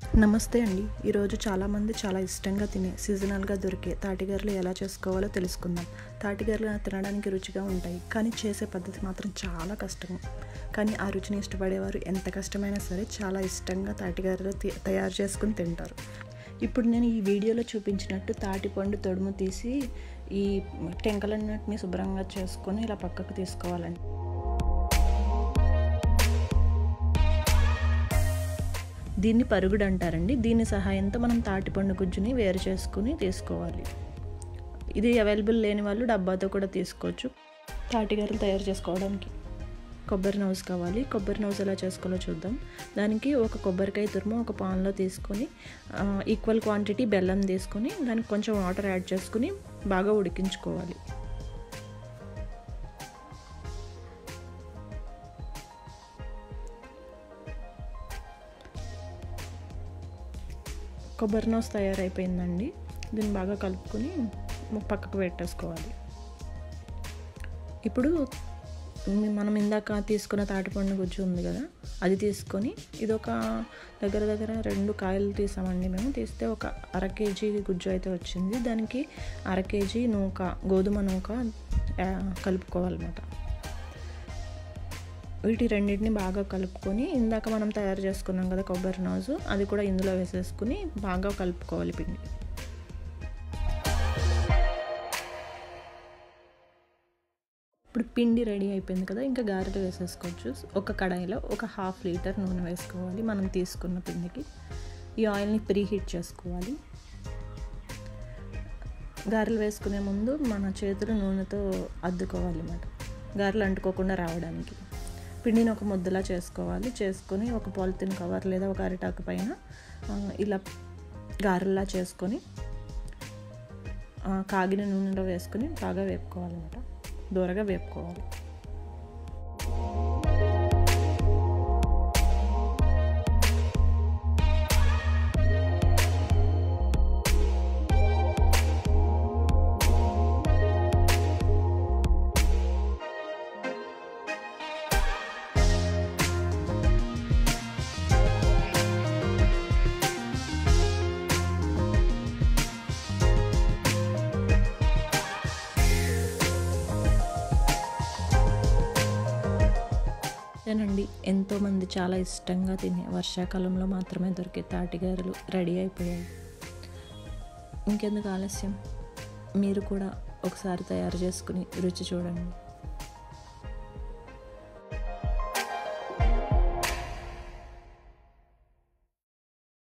నమస్తే అండి. ఈరోజు చాలామంది చాలా ఇష్టంగా తినే సీజనల్గా దొరికే తాటిగారెలు ఎలా చేసుకోవాలో తెలుసుకుందాం. తాటిగారెలు తినడానికి రుచిగా ఉంటాయి, కానీ చేసే పద్ధతి మాత్రం చాలా కష్టం. కానీ ఆ రుచిని ఇష్టపడేవారు ఎంత కష్టమైనా సరే చాలా ఇష్టంగా తాటిగారెలు తయారు చేసుకుని తింటారు. ఇప్పుడు నేను ఈ వీడియోలో చూపించినట్టు తాటిపండు తొడుము తీసి ఈ టెంకలన్నిటిని శుభ్రంగా చేసుకొని ఇలా పక్కకు తీసుకోవాలండి. దీన్ని పరుగుడు అంటారండి. దీని సహాయంతో మనం తాటిపండు గుజ్జుని వేరు చేసుకుని తీసుకోవాలి. ఇది అవైలబుల్ లేని వాళ్ళు డబ్బాతో కూడా తీసుకోవచ్చు. తాటిగారెలు తయారు చేసుకోవడానికి కొబ్బరి నూనె కావాలి. కొబ్బరి నూనె ఎలా చేసుకోవాలో చూద్దాం. దానికి ఒక కొబ్బరికాయ తురుము ఒక పాన్లో తీసుకొని ఈక్వల్ క్వాంటిటీ బెల్లం తీసుకొని దానికి కొంచెం వాటర్ యాడ్ చేసుకుని బాగా ఉడికించుకోవాలి. కొబ్బరి నూనె తయారైపోయిందండి. దీన్ని బాగా కలుపుకొని పక్కకు పెట్టేసుకోవాలి. ఇప్పుడు మనం ఇందాక తీసుకున్న తాటిపండు గుజ్జు ఉంది కదా, అది తీసుకొని ఇది ఒక దగ్గర 2 కాయలు తీసామండి. మేము తీస్తే ఒక అర కేజీ గుజ్జు అయితే వచ్చింది. దానికి అర కేజీ నూక, గోధుమ నూక కలుపుకోవాలన్నమాట. వీటి రెండింటిని బాగా కలుపుకొని ఇందాక మనం తయారు చేసుకున్నాం కదా కొబ్బరి నూజు, అది కూడా ఇందులో వేసేసుకుని బాగా కలుపుకోవాలి పిండి. ఇప్పుడు పిండి రెడీ అయిపోయింది కదా, ఇంకా గారెలు వేసేసుకోవచ్చు. ఒక కడాయిలో ఒక 1/2 లీటర్ నూనె వేసుకోవాలి మనం తీసుకున్న పిండికి. ఈ ఆయిల్ని ప్రీ హీట్ చేసుకోవాలి. గారెలు వేసుకునే ముందు మన చేతులు నూనెతో అద్దుకోవాలి అన్నమాట, గారెలు అంటుకోకుండా రావడానికి. పిండిని ఒక ముద్దలా చేసుకోవాలి. చేసుకొని ఒక పాలిథిన్ కవర్ లేదా ఒక అరిటాకు పైన ఇలా గారెల్లా చేసుకొని కాగిన నూనెలో వేసుకొని బాగా వేపుకోవాలన్నమాట, దూరగా వేపుకోవాలి. అండి, ఎంతోమంది చాలా ఇష్టంగా తినే వర్షాకాలంలో మాత్రమే దొరికే తాటిగారెలు రెడీ అయిపోయాయి. ఇంకెందుకు ఆలస్యం, మీరు కూడా ఒకసారి తయారు చేసుకుని రుచి చూడండి.